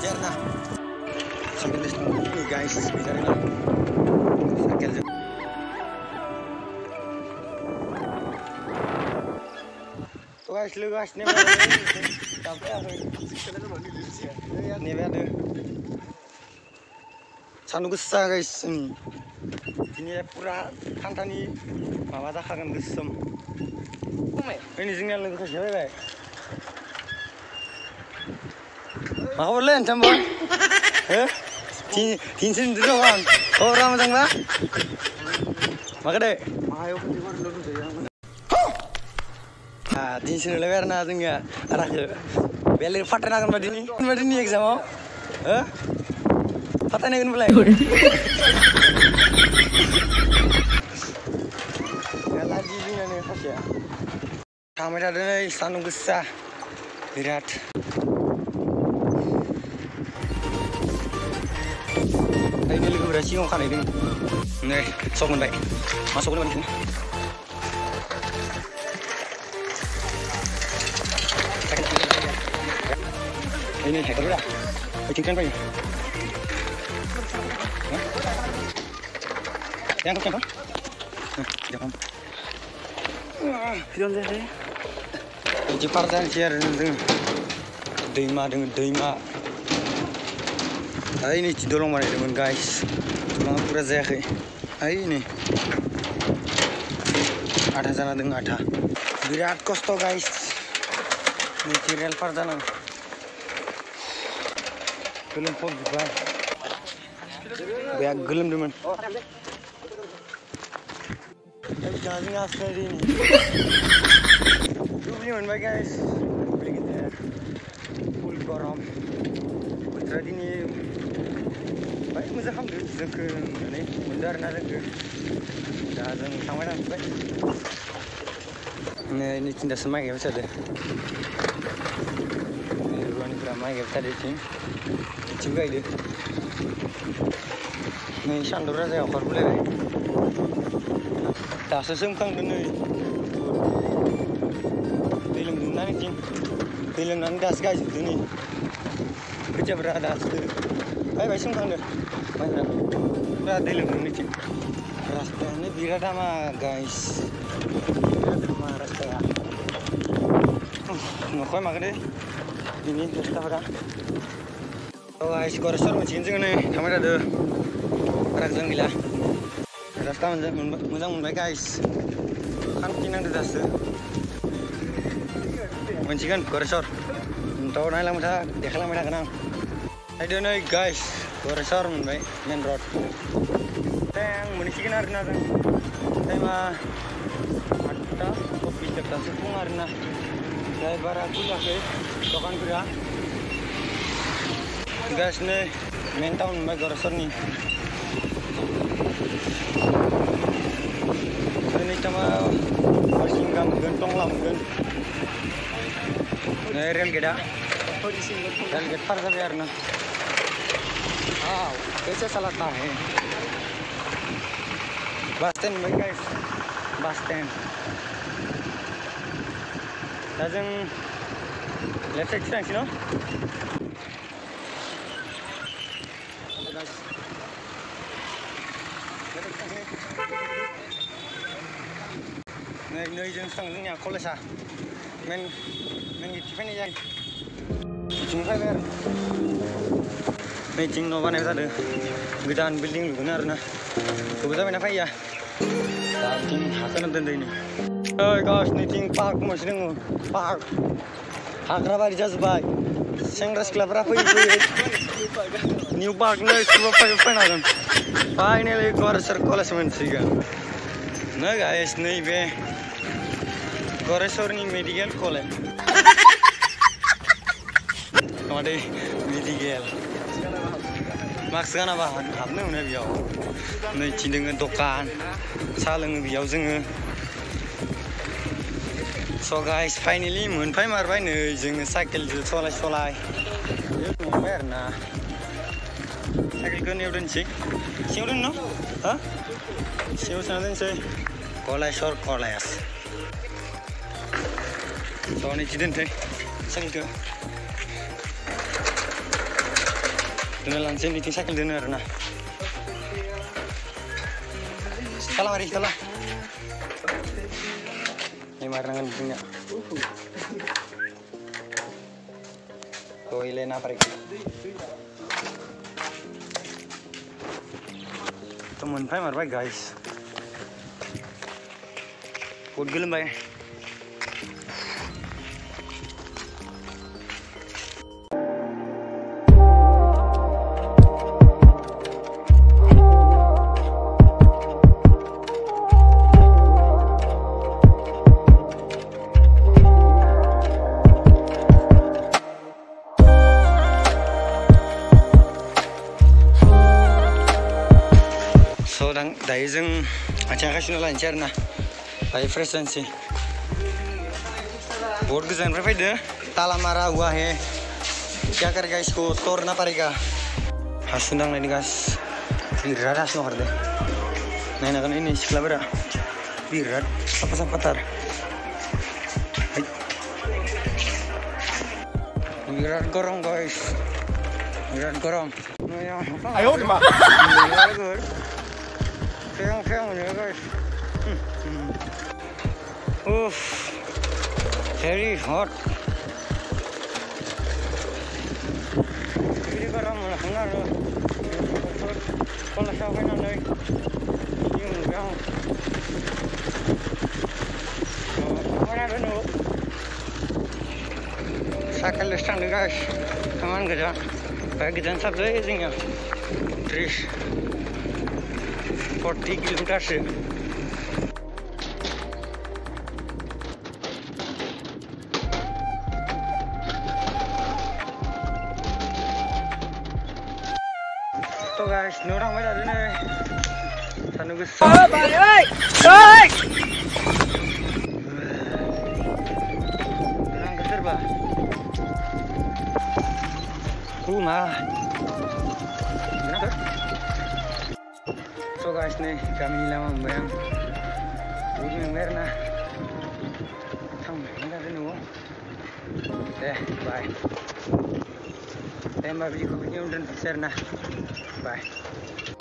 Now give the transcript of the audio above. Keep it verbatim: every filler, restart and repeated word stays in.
Jarna. Sambil ini guys, bicara sakit. Tuh guys, lu guys, nih sampai aku nih ada. Sanu besar guys ini. Ini pura kantani mawa जाखागोन गोसोम. Ini जोंनिया लोगो खासे फैबाय. मा खबरलै नोंथां बा? हो? दिन दिनसिम दङ। खबरा मोजां ना? मा खोदो? मायाव फैबाय लोगो Ah, din sini lebar na tinggal arah ke. Beli fatah nak kan badini, badini exam oh, eh? Fatah nak kan boleh. Kalau di sini ni khas ya. Kami ada ni sanu besar, berat. Ini lagi berasi orang kan ini. Ni, sok mun baik. Masuk ni mana ni? Ini hacker berapa? Bikinkan apa ini? Yang kau cakap? Jangan. Film saya. Ini pardan share dengan Dima dengan Dima. Ini cidolong mana dengan guys? Tolong pura zahir. Ini. Ada sana dengan ada. Berat kosto guys. Ini serial pardan. Gelem pok juga. Biar gelem demen. Tapi jangan ngasih ini. Dulu ni mana guys? Beli kita full garam. Putra ini baik macam ham dulu jengke ni mundar nak jengke. Dah jeng sampai nak baik. Ni ni cinta semai ke macam tu. Ni ruang ni ramai ke macam tu. Juga ide. Ni sandora saya okor boleh. Tak sesungkang dulu. Film dulu ni cing. Film nanti das guys itu ni. Kerja berada tu. Baik baik sungkang deh. Mana? Berada film dulu ni cing. Rasta ni berada mah guys. Berada mah rasta ya. Nak makan deh. Ini rasta berada. Oh guys, korosor macam ni ni, kami ada arak jeng gila. Rasta macam macam guys, kan kini ada das. Macam kan korosor, tahu naik lah macam, dekh lah macam kenang. Ada ni guys, korosor macam main road. Teng, macam kan ada nada. Tema ada kopi cekta sepung ada na. Saya baru tu lagi, tokan kira. Guys ni main town mai korosor ni. Ini cuma masing kam gentong lam gen. Ni rel geda. Rel geda par sabi arna. Ah, कैसे चलाता है? Bus stand mai guys. Bus stand. Dajeng left side sini no? Nơi nơi dân sang những nhà college à, mình mình nghỉ phép này vậy, chúng phải về, mình chính nó vào này ra được, người ta building được cái nào rồi bây giờ mình phải ya, chính hạ cái nó đây này, ơi gosh, này chính park mà xin ngủ, park, Agra bari jaz bay, Sengras club ra pay new park nơi super pay pay na gan, finally Korosor college man siga, na guys, नहीं बे Korosor ni medical college, हमारे medical, max kan apa? Apa ni biar, ni cindeng dokan, saling biar jeng. So guys, finally मोनफाय मारबाय नै जोङो साइकेलजों सलाय सलाय मोनबाय आरो ना साइकेलखौ नेव दोनसै सिङाव दोन न' हा सिङाव सोना दोनसै Korosor college स' नैथि दोनसै साइकेलखौ Dono langsung di cycle dono arena. Salah mari salah. Ini marangan punya. Toilet na pare. Teman pai mar baik guys. Food gelem baik. So dang dari jeng acara kasih lancar nah, baik fresh sih. Board kesan berapa deh? Tala marah gua he. Kya kar guys ko tor na parega. Hasundang nih guys. Virat has no deh. Nah ini kan ini sekolah berapa? Virat apa sampatar? Virat gorong guys. Virat gorong. Ayo di mana? Keong-keong ya guys. Hmm, hmm. Uff, very hot. Ini garam lah, benar lah. Kalau sampai nanti, yung keong. Mana ada nu? Sakal listang deh guys. Teman kerja, bagi dan sabda ini ya. Tris. forty kilometers sih. Tuh guys, ini orang mana ada nih? Sanu besar. Oh, balik, balik, balik. Orang besar bah. Rumah. Kenapa? So guys nih kami lama membayang ini merna tham ini ada nu eh bye tembak biji kopinya udah share nah bye.